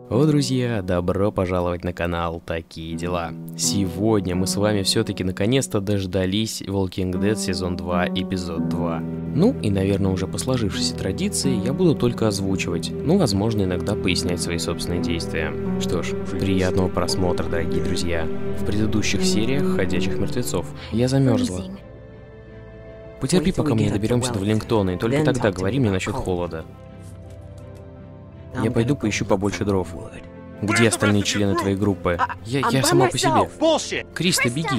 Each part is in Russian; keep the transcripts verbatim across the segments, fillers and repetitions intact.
О, друзья, добро пожаловать на канал Такие Дела. Сегодня мы с вами все-таки наконец-то дождались Walking Dead сезон два, эпизод два. Ну и, наверное, уже по сложившейся традиции я буду только озвучивать, ну, возможно, иногда пояснять свои собственные действия. Что ж, приятного просмотра, дорогие друзья. В предыдущих сериях «Ходячих мертвецов» я замерзла. Потерпи, пока мы не доберемся до Веллингтона, и только тогда говори мне насчет холода. Я пойду поищу побольше дров. Где остальные члены твоей группы? Я, я сама по себе. Криста, беги.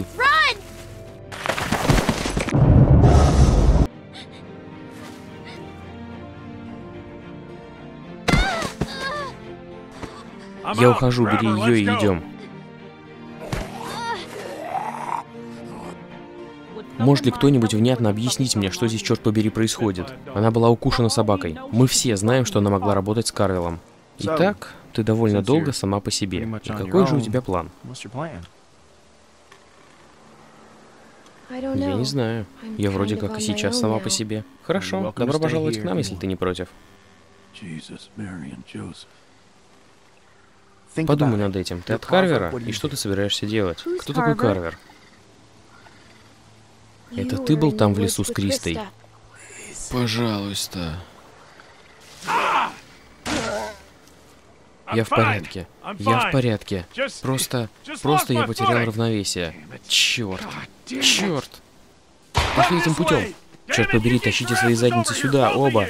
Я ухожу, бери ее и идем. Может ли кто-нибудь внятно объяснить мне, что здесь, черт побери, происходит? Она была укушена собакой. Мы все знаем, что она могла работать с Карлом. Итак, ты довольно долго сама по себе. И какой же у тебя план? Я не знаю. Я вроде как и сейчас сама по себе. Хорошо, добро пожаловать к нам, если ты не против. Подумай над этим. Ты от Карвера? И что ты собираешься делать? Кто такой Карвер? Это ты был там в лесу с Кристой? Пожалуйста. Я в порядке. Я в порядке. Просто... Просто я потерял равновесие. Черт. Черт. Пошли этим путем. Черт побери, тащите свои задницы сюда, оба.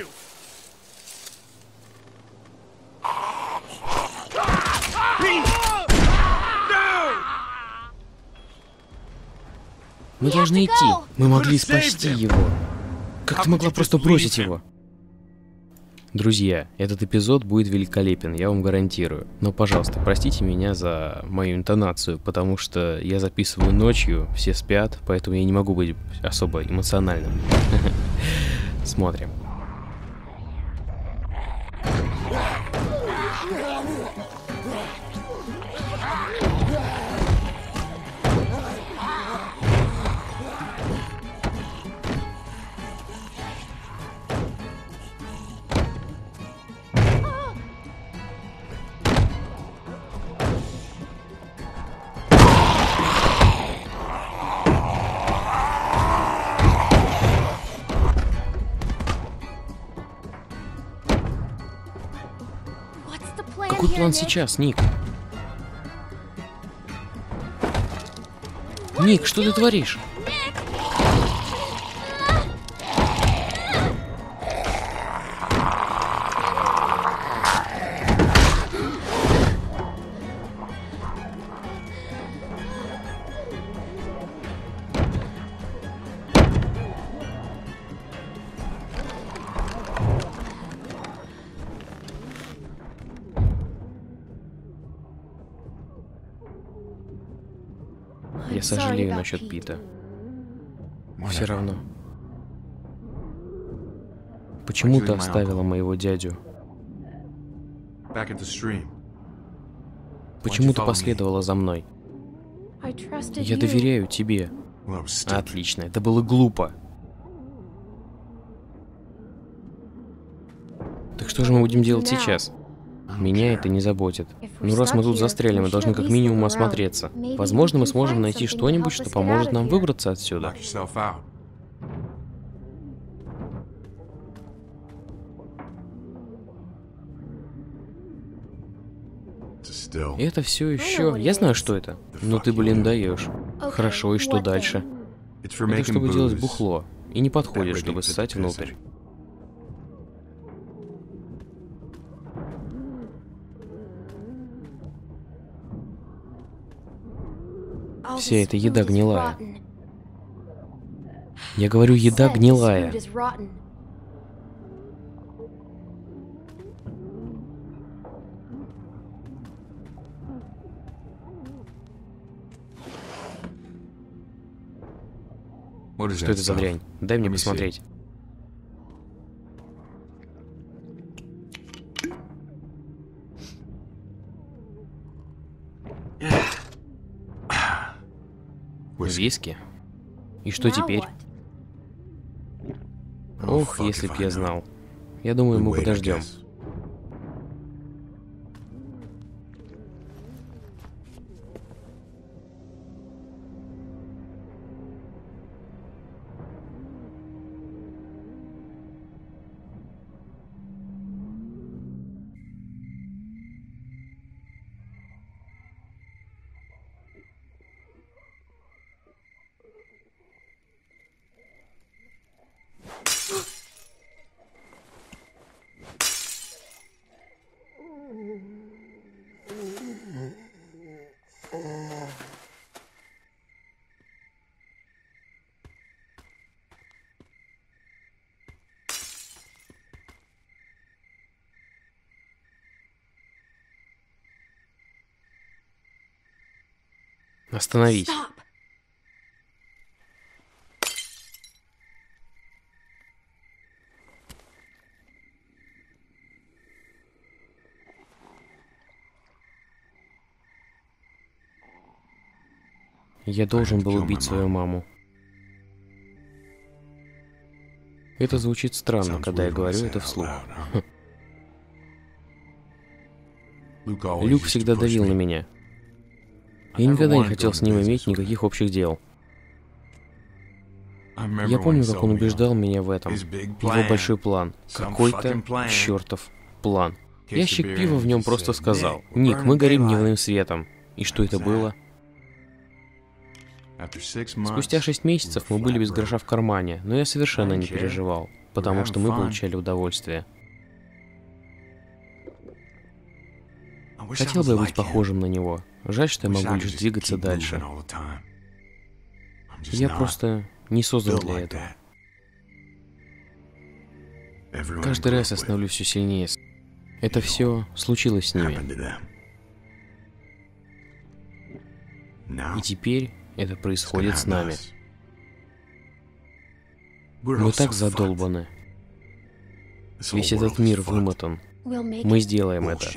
Мы должны идти. Мы могли спасти его. Как ты могла просто бросить его? Друзья, этот эпизод будет великолепен, я вам гарантирую. Но, пожалуйста, простите меня за мою интонацию, потому что я записываю ночью, все спят, поэтому я не могу быть особо эмоциональным. Смотрим. Какой план сейчас, Ник? Ник, что ты творишь? Я сожалею насчет Пита. Все равно. Почему ты оставила моего дядю? Почему ты последовала за мной? Я доверяю тебе. Отлично, это было глупо. Так что же мы будем делать сейчас? Меня это не заботит. Ну раз мы тут застряли, мы должны как минимум осмотреться. Возможно, мы сможем найти что-нибудь, что поможет нам выбраться отсюда. И это все еще... Я знаю, что это. Но ты, блин, даешь. Хорошо, и что дальше? Это чтобы делать бухло. И не подходит, чтобы ссать внутрь. Вся эта еда гнилая. Я говорю, еда гнилая. Что это за дрянь? Дай мне посмотреть. Виски? И что теперь? Ох, если б я знал. Я думаю, мы подождем. Остановись. Я должен был убить свою маму. Это звучит странно, когда я говорю это вслух. Люк всегда давил на меня. Я никогда не хотел с ним иметь никаких общих дел. Я помню, как он убеждал меня в этом. Его большой план. Какой-то чертов план. Ящик пива в нем просто сказал: «Ник, мы горим дневным светом». И что это было? Спустя шесть месяцев мы были без гроша в кармане, но я совершенно не переживал, потому что мы получали удовольствие. Хотел бы я быть похожим на него. Жаль, что я могу лишь двигаться дальше. Я просто не создан для этого. Каждый раз я становлюсь все сильнее. Это все случилось с ними. И теперь это происходит с нами. Мы так задолбаны. Весь этот мир вымотан. Мы сделаем это.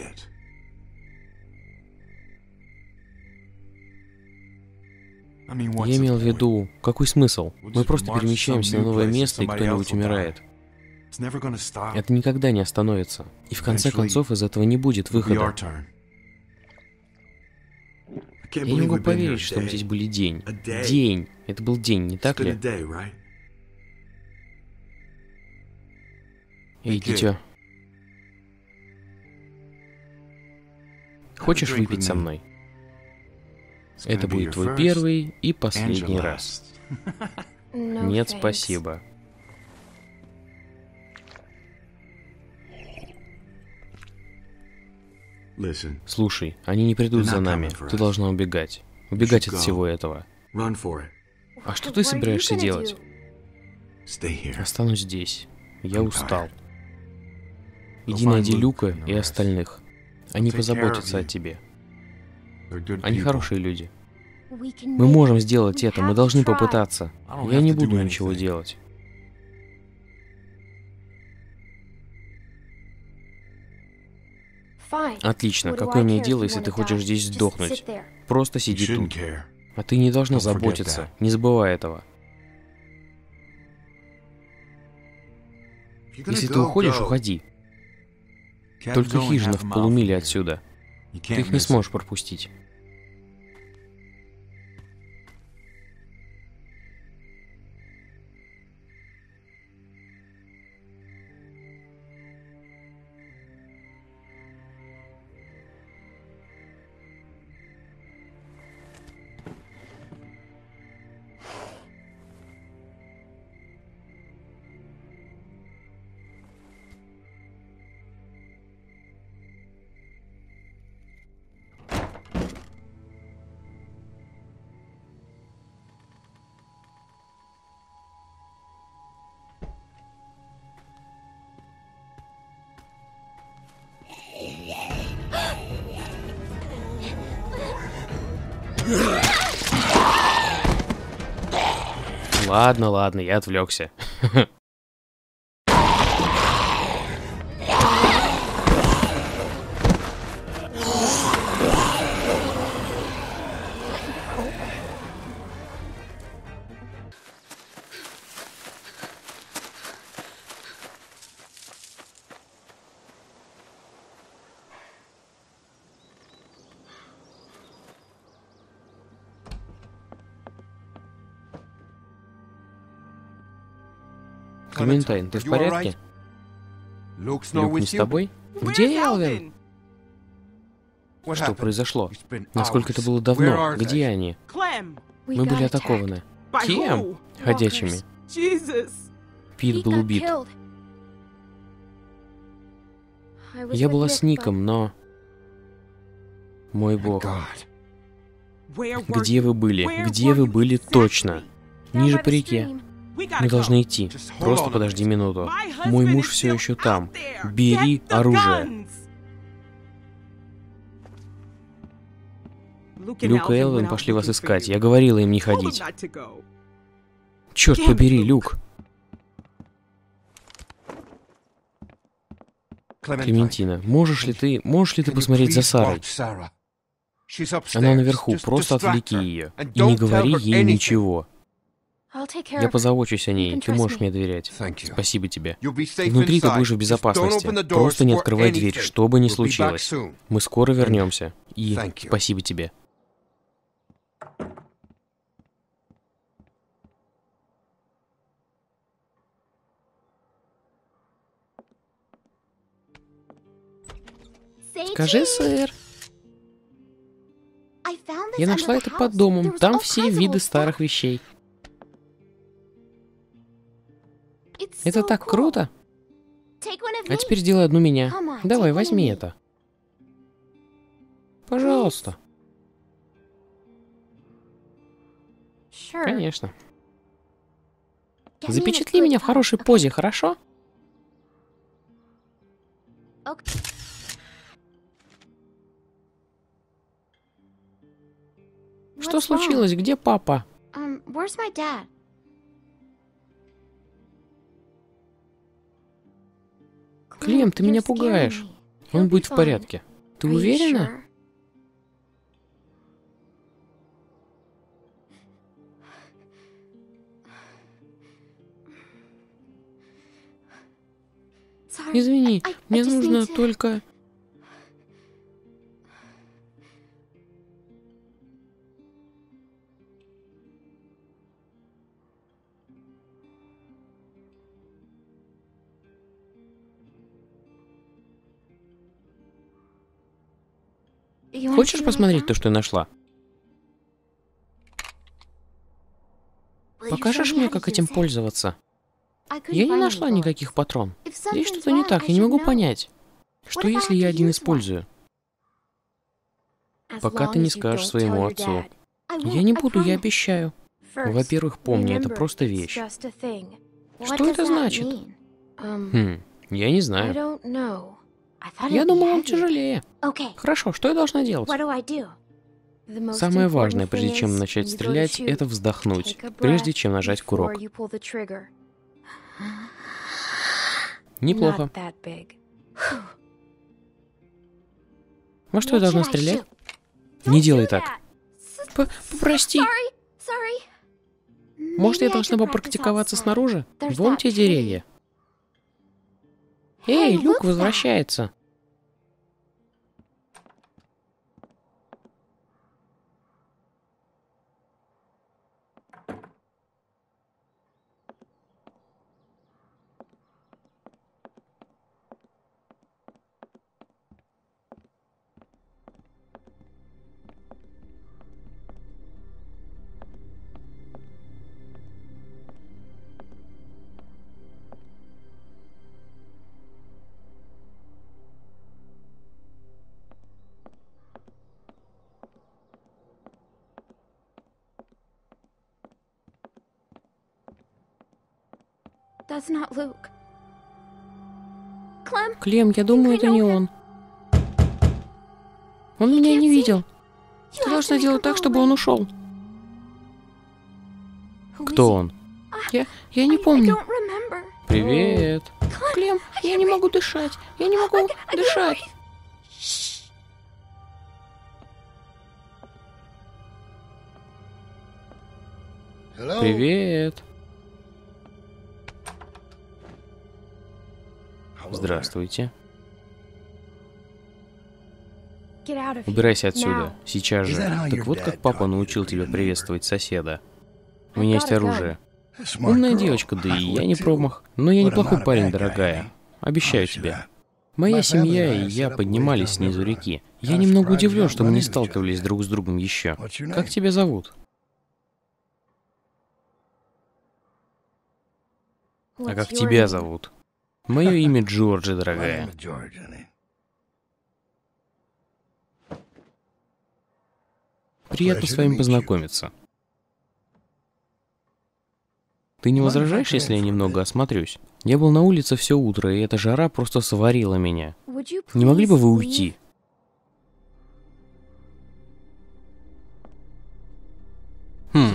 Я имел в виду, какой смысл? Мы просто перемещаемся на новое место, и кто-нибудь умирает. Это никогда не остановится. И в конце концов из этого не будет выхода. Я не могу поверить, что мы здесь были день. День! Это был день, не так ли? Эй, дитё. Хочешь выпить со мной? Это будет твой первый и последний раз. Нет, спасибо. Слушай, они не придут за нами. Ты должна убегать. Убегать от всего этого. А что ты собираешься делать? Останусь здесь. Я устал. Иди найди Люка и остальных. Они позаботятся о тебе. Они хорошие люди. Мы можем сделать это, мы должны попытаться. Я не буду ничего делать. Отлично, какое мне дело, если ты хочешь здесь сдохнуть? Просто сиди тут. А ты не должна заботиться, не забывай этого. Если ты уходишь, уходи. Только хижина в полумиле отсюда. Ты их не сможешь пропустить. Ладно, ладно, я отвлекся. Клементайн, ты в порядке? Люк не с тобой? Где Элвин? Что произошло? Насколько это было давно? Где они? Мы были атакованы. Кем? Ходячими. Пит был убит. Я была с Ником, но... Мой бог. Где вы были? Где вы были точно? Ниже по реке. Мы должны идти. Просто подожди минуту. Мой муж все еще там. Бери оружие. Люк и Элвин пошли вас искать. Я говорила им не ходить. Черт побери, Люк. Клементина, можешь ли ты, можешь ли ты посмотреть за Сарой? Она наверху, просто отвлеки ее. И не говори ей ничего. Я позабочусь о ней, ты можешь мне доверять. Спасибо тебе. Внутри ты будешь в безопасности. Просто не открывай дверь, что бы ни случилось. Мы скоро вернемся. И спасибо тебе. Скажи, сэр. Я нашла это под домом. Там все виды старых вещей. Это так круто. А теперь сделай одну меня. Давай, возьми это. Пожалуйста. Конечно. Запечатли меня в хорошей позе, хорошо? Что случилось? Где папа? Клем, ты меня пугаешь. Он будет в порядке. Ты уверена? Извини, мне нужно только... Хочешь посмотреть то, что я нашла? Покажешь мне, как этим пользоваться? Я не нашла никаких патрон. Здесь что-то не так, я не могу понять. Что если я один использую? Пока ты не скажешь своему отцу. Я не буду, я обещаю. Во-первых, помни, это просто вещь. Что это значит? Хм, я не знаю. Я думала, он тяжелее. Хорошо, что я должна делать? Самое важное, прежде чем начать стрелять, это вздохнуть, прежде чем нажать курок. Неплохо. Во что я должна стрелять? Не делай так. Прости. Может, я должна попрактиковаться снаружи? Вон те деревья. Эй, Люк возвращается. Клем, я думаю, это не он. Он меня не видел. Ты должна делать так, чтобы он ушел. Кто он? Я, я не помню. Привет. Клем, я не могу дышать. Я не могу дышать. Привет. Здравствуйте. Убирайся отсюда, сейчас же. Так вот как папа научил тебя приветствовать соседа. У меня есть оружие. Умная девочка, да и я не промах. Но я неплохой парень, дорогая. Обещаю тебе. Моя семья и я поднимались снизу реки. Я немного удивлен, что мы не сталкивались друг с другом еще. Как тебя зовут? А как тебя зовут? Мое имя Джорджи, дорогая. Приятно с вами познакомиться. Ты не возражаешь, если я немного осмотрюсь? Я был на улице все утро, и эта жара просто сварила меня. Не могли бы вы уйти?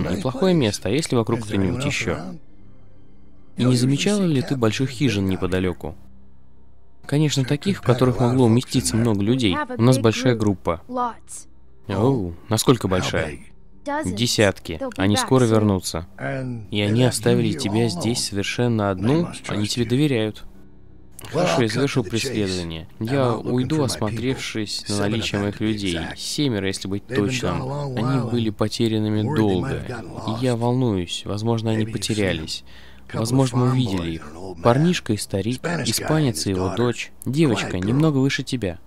неплохое место, а есть ли вокруг кто-нибудь еще? И не замечала ли ты больших хижин неподалеку? Конечно, таких, в которых могло уместиться много людей. У нас большая группа. Оу, насколько большая? Десятки. Они скоро вернутся. И они оставили тебя здесь совершенно одну, они тебе доверяют. Хорошо, я завершу преследование. Я уйду, осмотревшись на наличие моих людей. Семеро, если быть точным. Они были потерянными долго. И я волнуюсь. Возможно, они потерялись. Возможно, мы увидели их. Парнишка и старик, испанец и его дочь, девочка немного выше тебя.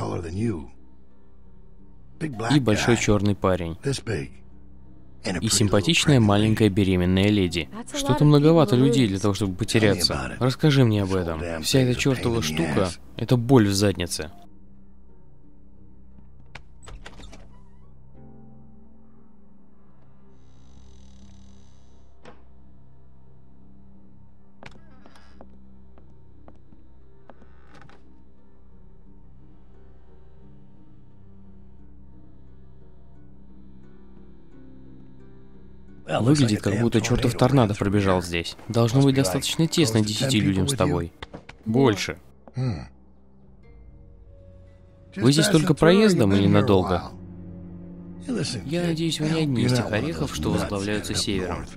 И большой черный парень. И симпатичная маленькая беременная леди. Что-то многовато людей для того, чтобы потеряться. Расскажи мне об этом. Вся эта чертова штука — это боль в заднице. Выглядит, как будто чертов торнадо пробежал здесь. Должно быть достаточно тесно десяти людям с тобой. Больше. Вы здесь только проездом или надолго? Я надеюсь, вы не одни из тех орехов, что возглавляются севером.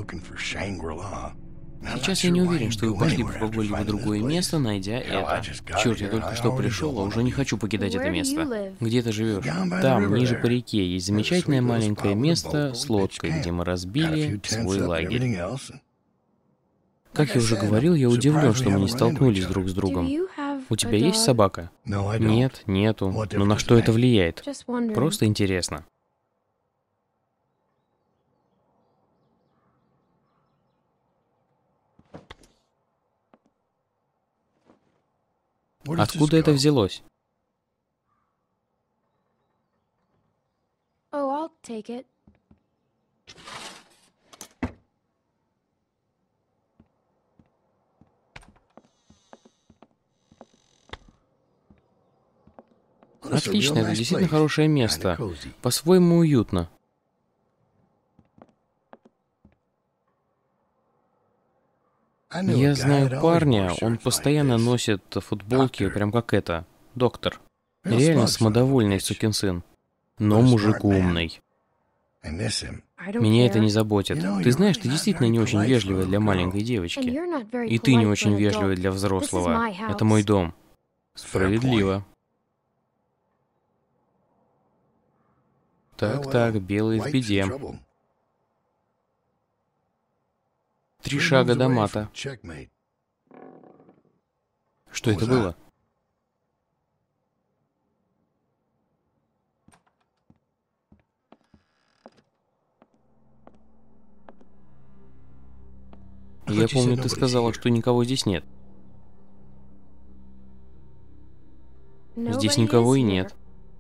Сейчас я не уверен, что вы пошли бы в какое-либо другое место, найдя это. Черт, я только что пришел, а уже не хочу покидать это место. Где ты живешь? Там, ниже по реке, есть замечательное маленькое место с лодкой, где мы разбили свой лагерь. Как я уже говорил, я удивлен, что мы не столкнулись друг с другом. У тебя есть собака? Нет, нету. Но на что это влияет? Просто интересно. Откуда это взялось? Oh, I'll take it. Отлично, это действительно хорошее место. По-своему уютно. Я знаю парня, он постоянно носит футболки, прям как это. Доктор. Реально самодовольный сукин сын. Но мужик умный. Меня это не заботит. Ты знаешь, ты действительно не очень вежливая для маленькой девочки. И ты не очень вежливая для взрослого. Это мой дом. Справедливо. Так-так, белый в беде. Три шага до мата. Что это было? Я помню, ты сказала, что никого здесь нет. Здесь никого и нет.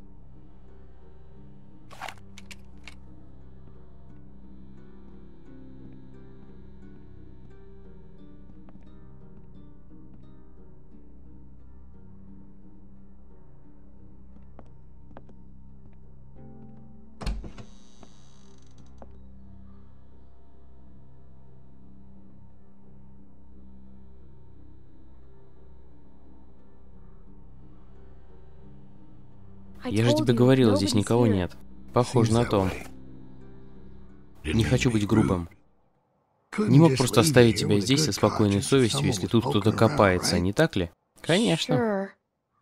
Я же тебе говорил, здесь никого нет. Похоже на то. Не хочу быть грубым. Не мог просто оставить тебя здесь со спокойной совестью, если тут кто-то копается, не так ли? Конечно.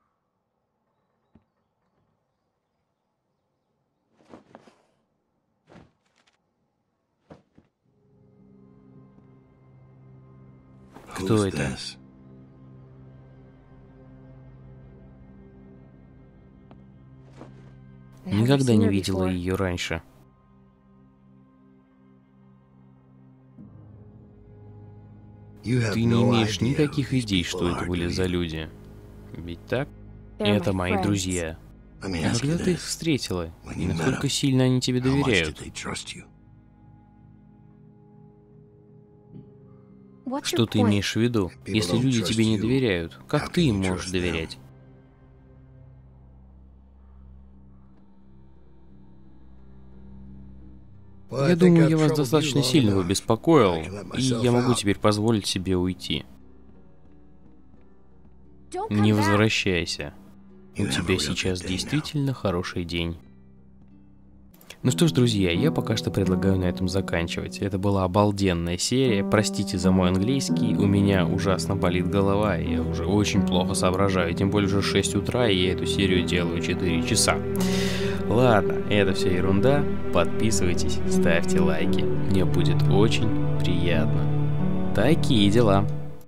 Кто это? Никогда не видела ее раньше. Ты не имеешь никаких идей, что это были за люди. Ведь так? Это мои друзья. А когда ты их встретила? И насколько сильно они тебе доверяют? Что ты имеешь в виду? Если люди тебе не доверяют, как ты им можешь доверять? Я думаю, я вас достаточно сильно побеспокоил, и я могу теперь позволить себе уйти. Не возвращайся. У тебя сейчас действительно хороший день. Ну что ж, друзья, я пока что предлагаю на этом заканчивать. Это была обалденная серия. Простите за мой английский, у меня ужасно болит голова, и я уже очень плохо соображаю. Тем более уже шесть утра, и я эту серию делаю четыре часа. Ладно, это все ерунда. Подписывайтесь, ставьте лайки. Мне будет очень приятно. Такие дела.